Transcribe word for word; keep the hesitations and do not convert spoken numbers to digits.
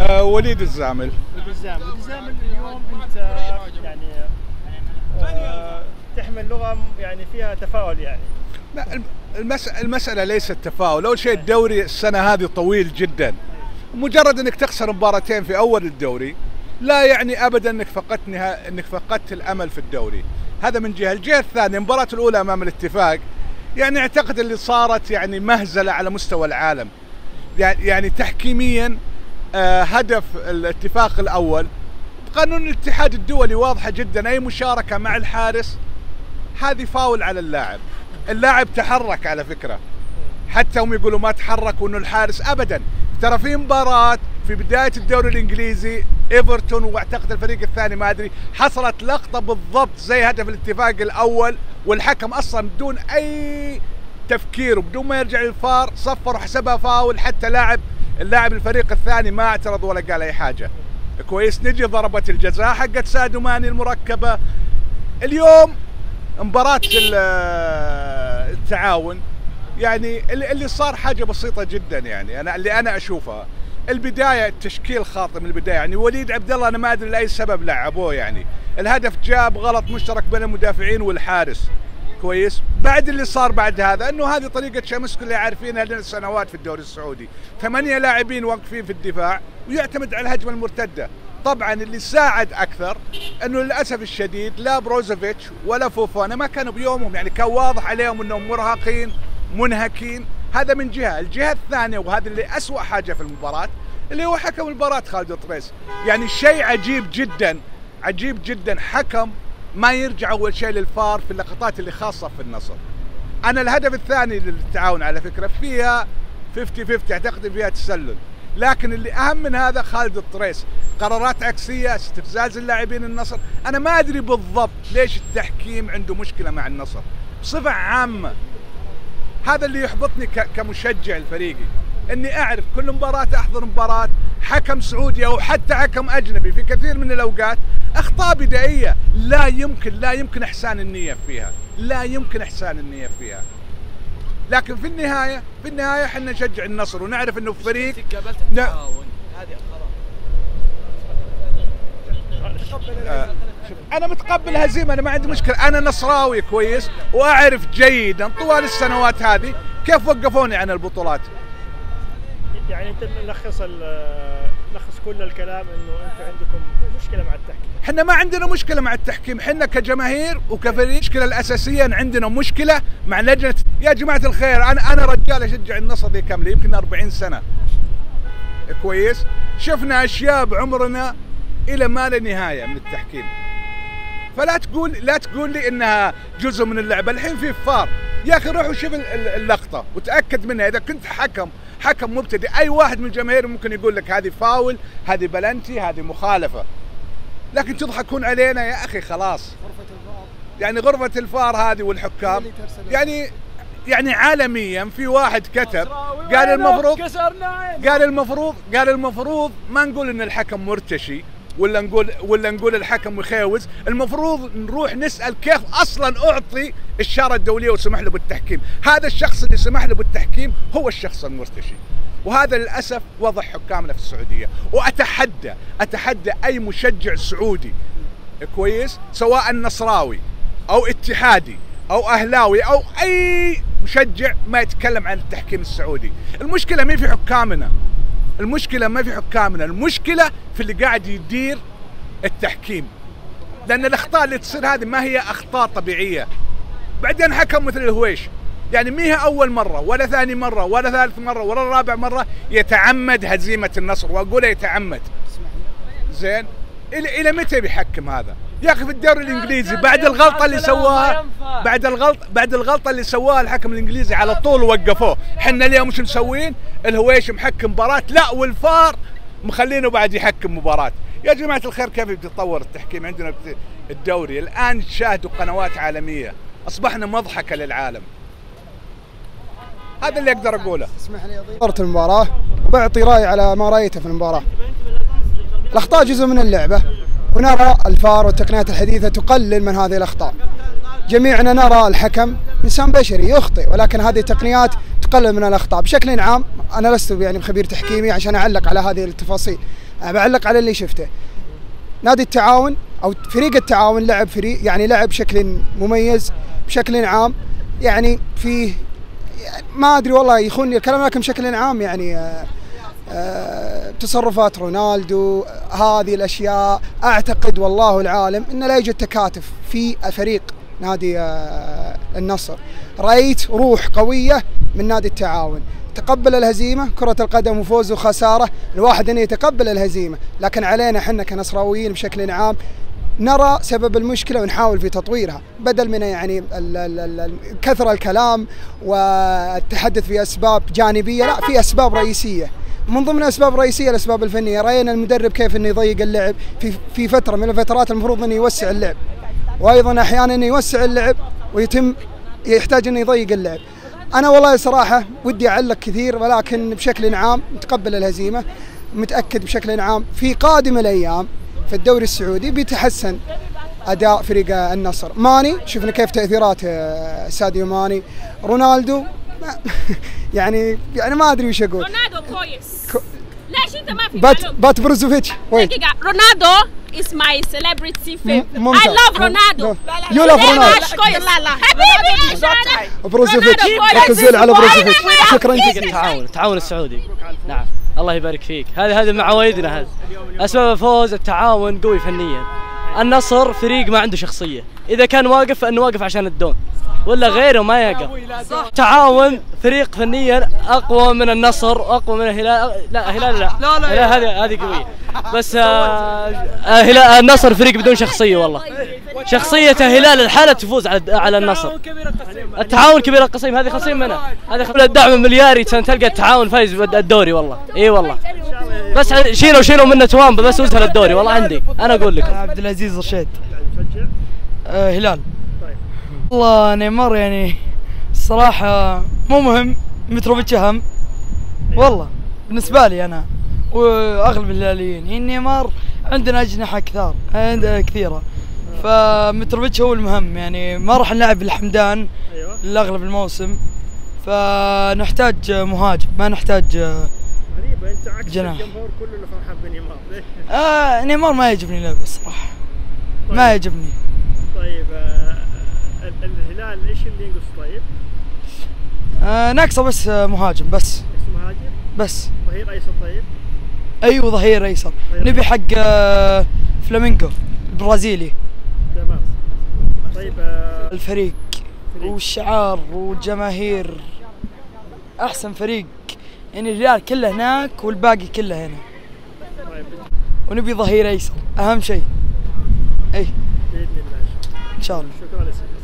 آه وليد الزامل. وليد الزامل، وليد الزامل اليوم انت يعني آه تحمل لغه يعني فيها تفاؤل يعني. لا المسألة, المسألة ليست تفاؤل، أول شيء الدوري السنة هذه طويل جدا، مجرد أنك تخسر مباراتين في أول الدوري لا يعني أبدا أنك فقدت نها... أنك فقدت الأمل في الدوري، هذا من جهة. الجهة الثانية المباراة الأولى أمام الاتفاق يعني أعتقد اللي صارت يعني مهزلة على مستوى العالم، يعني يعني تحكيميا آه هدف الاتفاق الأول قانون الاتحاد الدولي واضحة جدا، أي مشاركة مع الحارس هذه فاول على اللاعب. اللاعب تحرك على فكرة، حتى هم يقولوا ما تحرك وانه الحارس ابدا. ترى في مباراة في بداية الدوري الانجليزي ايفرتون واعتقد الفريق الثاني ما ادري، حصلت لقطة بالضبط زي هدف الاتفاق الاول، والحكم اصلا بدون اي تفكير وبدون ما يرجع للفار صفر وحسبها فاول، حتى لاعب اللاعب الفريق الثاني ما اعترض ولا قال اي حاجة. كويس. نجي ضربة الجزاء حقت سادو ماني المركبة. اليوم مباراة التعاون يعني اللي صار حاجة بسيطة جدا، يعني أنا اللي أنا أشوفها البداية التشكيل خاطئ من البداية، يعني وليد عبد الله أنا ما أدري لأي سبب لعبوه، يعني الهدف جاب غلط مشترك بين المدافعين والحارس. كويس. بعد اللي صار بعد هذا انه هذه طريقة شامسكو اللي عارفينها لنا سنوات في الدوري السعودي، ثمانية لاعبين واقفين في الدفاع ويعتمد على الهجمة المرتدة. طبعا اللي ساعد اكثر انه للاسف الشديد لا بروزوفيتش ولا فوفانا ما كانوا بيومهم، يعني كان واضح عليهم انهم مرهقين منهكين. هذا من جهة. الجهة الثانية وهذا اللي اسوأ حاجة في المباراة اللي هو حكم المباراة خالد طريس، يعني شيء عجيب جدا عجيب جدا، حكم ما يرجع اول شيء للفار في اللقطات اللي خاصة في النصر. انا الهدف الثاني للتعاون على فكرة فيها خمسين خمسين اعتقد فيها تسلل، لكن اللي اهم من هذا خالد الطريس قرارات عكسيه، استفزاز اللاعبين النصر. انا ما ادري بالضبط ليش التحكيم عنده مشكله مع النصر بصفه عامه. هذا اللي يحبطني كمشجع الفريقي، اني اعرف كل مباراه احضر مباراه حكم سعودي او حتى حكم اجنبي في كثير من الاوقات اخطاء بدائيه لا يمكن لا يمكن احسان النيه فيها، لا يمكن احسان النيه فيها. لكن في النهايه في النهايه احنا نشجع النصر ونعرف انه فريق ن... آه. انا متقبل هزيمه، انا ما عندي مشكله، انا نصراوي كويس واعرف جيدا طوال السنوات هذه كيف وقفوني عن البطولات. يعني انت نلخص نلخص كل الكلام انه انتم عندكم مشكله مع التحكيم. احنا ما عندنا مشكله مع التحكيم، احنا كجماهير وكفريق المشكله الاساسيه عندنا مشكله مع لجنه. يا جماعه الخير انا انا رجال اشجع النصر لي كم لي يمكن أربعين سنه. كويس. شفنا اشياء بعمرنا الى ما لا نهايه من التحكيم، فلا تقول لا تقول لي انها جزء من اللعبه. الحين في فار يا اخي، روح وشوف اللقطه وتاكد منها. اذا كنت حكم حكم مبتدئ اي واحد من الجماهير ممكن يقول لك هذه فاول، هذه بلنتي، هذه مخالفه، لكن تضحكون علينا يا اخي. خلاص يعني غرفه الفار هذه والحكام يعني يعني عالميا في واحد كتب قال المفروض قال المفروض قال المفروض ما نقول ان الحكم مرتشي ولا نقول ولا نقول الحكم مخيوز، المفروض نروح نسال كيف اصلا اعطي الشاره الدوليه وسمح له بالتحكيم. هذا الشخص اللي سمح له بالتحكيم هو الشخص المرتشي، وهذا للاسف وضع حكامنا في السعوديه. واتحدى اتحدى اي مشجع سعودي كويس سواء نصراوي او اتحادي او اهلاوي او اي مشجع ما يتكلم عن التحكيم السعودي. المشكله ما في حكامنا، المشكله ما في حكامنا، المشكله في اللي قاعد يدير التحكيم، لان الاخطاء اللي تصير هذه ما هي اخطاء طبيعيه. بعدين حكم مثل الهويش يعني ما هي اول مره ولا ثاني مره ولا ثالث مره ولا رابع مره يتعمد هزيمه النصر، واقول يتعمد. زين الى الى متى بيحكم هذا؟ يا اخي في الدوري الانجليزي بعد الغلطه اللي سواها بعد الغلط بعد الغلطه اللي سواها الحكم الانجليزي على طول وقفوه. احنا اليوم مش مسوين؟ الهويش محكم مباراه لا والفار مخلينه بعد يحكم مباراه. يا جماعه الخير كيف بيتطور التحكيم عندنا في الدوري؟ الان شاهدوا قنوات عالميه، اصبحنا مضحكه للعالم. هذا اللي اقدر اقوله. اسمح لي اضيف المباراه وبعطي راي على ما رايته في المباراه. الاخطاء جزء من اللعبه، ونرى الفار والتقنيات الحديثة تقلل من هذه الأخطاء. جميعنا نرى الحكم إنسان بشري يخطئ، ولكن هذه التقنيات تقلل من الأخطاء. بشكل عام أنا لست يعني بخبير تحكيمي عشان أعلق على هذه التفاصيل، أنا بعلق على اللي شفته. نادي التعاون او فريق التعاون لعب فريق يعني لعب بشكل مميز بشكل عام، يعني فيه ما ادري والله يخونني الكلام، لكن بشكل عام يعني آآ آآ تصرفات رونالدو هذه الاشياء اعتقد والله العالم ان لا يوجد تكاتف في فريق نادي النصر. رايت روح قويه من نادي التعاون، تقبل الهزيمه، كره القدم وفوز وخساره، الواحد انه يتقبل الهزيمه، لكن علينا احنا كنصراويين بشكل عام نرى سبب المشكله ونحاول في تطويرها، بدل من يعني كثر الكلام والتحدث في اسباب جانبيه، لا في اسباب رئيسيه. من ضمن الاسباب الرئيسيه الاسباب الفنيه، راينا المدرب كيف انه يضيق اللعب في في فتره من الفترات المفروض انه يوسع اللعب، وايضا احيانا انه يوسع اللعب ويتم يحتاج انه يضيق اللعب. انا والله صراحه ودي اعلق كثير، ولكن بشكل عام متقبل الهزيمه، متاكد بشكل عام في قادم الايام في الدوري السعودي بيتحسن اداء فريق النصر. ماني شفنا كيف تاثيرات ساديو ماني، رونالدو يعني يعني ما ادري وش اقول. رونالدو كويس كو... ليش انت ما في بات بات بروزوفيتش دقيقة. رونالدو is my celebrity favorite. I love Ronaldo. You love Ronaldo. لا لا حبيبي بروزوفيتش، ركزوا على بروزوفيتش. شكرا جزيلا. التعاون التعاون السعودي. نعم الله يبارك فيك. هذه هذه معاويدنا، هذه اسباب الفوز. التعاون قوي فنيا، النصر فريق ما عنده شخصيه، اذا كان واقف فانه واقف عشان الدون ولا غيره ما يقف. تعاون فريق فنيا اقوى من النصر واقوى من الهلال. لا هلال لا لا لا هذه هذه قويه، بس آه هلال النصر فريق بدون شخصيه والله. شخصيه هلال الحالة تفوز على على النصر. التعاون كبير القصيم، هذه خصيم منها، هذا الدعم الملياري تلقى التعاون فايز الدوري والله. اي والله بس شيلوا شيلوا منه توامبا بس وزها الدوري والله. عندي انا اقول لك عبد العزيز رشيد آه هلال. والله نيمار يعني الصراحة مو مهم، متروفيتش أهم والله بالنسبة لي أنا وأغلب الهلاليين. يعني نيمار عندنا أجنحة كثار عندنا كثيرة، فمتروفيتش هو المهم. يعني ما راح نلعب الحمدان لأغلب الموسم، فنحتاج مهاجم ما نحتاج غريبة. أنت عكس الجمهور كله اللي فرحان بنيمار. ليش؟ آه نيمار ما يعجبني لعبه الصراحة. طيب. ما يعجبني. طيب آه الهلال ايش اللي ينقص طيب؟ آه ناقصه بس مهاجم بس. بس مهاجم؟ بس. ظهير ايسر طيب؟ ايوه ظهير ايسر. نبي حق آه فلامينغو البرازيلي. تمام. طيب آه الفريق فريق. والشعار والجماهير احسن فريق، يعني الهلال كله هناك والباقي كله هنا. طيب. ونبي ظهير ايسر اهم شيء. اي باذن الله ان شاء الله. شكرا لك.